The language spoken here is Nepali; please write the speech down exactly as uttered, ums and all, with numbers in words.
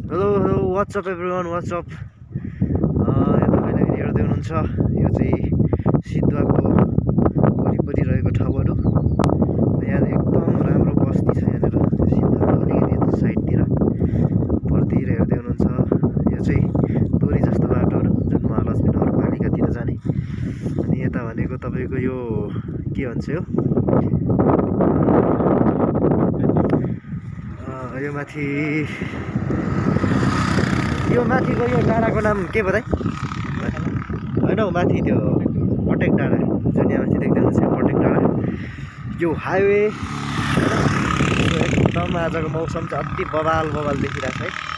Hello hello what's up everyone what's up यो तपाईँले हेर्दै हुनुहुन्छ यो चाहिँ सिद्धुवाको वरिपरि रहेको ठाउँहरू यहाँ एकदम राम्रो बस्ती छ यहाँनिर सिद्धुवाको अलिकति साइडतिर परतिर हेर्दै हुनुहुन्छ यो चाहिँ डोरी जस्तो बाटोहरू जुन महालक्ष्मी नगरपालिकातिर जाने अनि यता भनेको तपाईँको यो के भन्छ यो यो माथि यो माथिको यो डाँडाको नाम के पो दाइ होइन हौ माथि त्यो पटेक डाँडा जुन यहाँ माथि देख्दै हुनुहुन्छ पटेक डाँडा यो हाइवे एकदम आजको मौसम चाहिँ अति बवाल बवाल देखिरहेको छ है।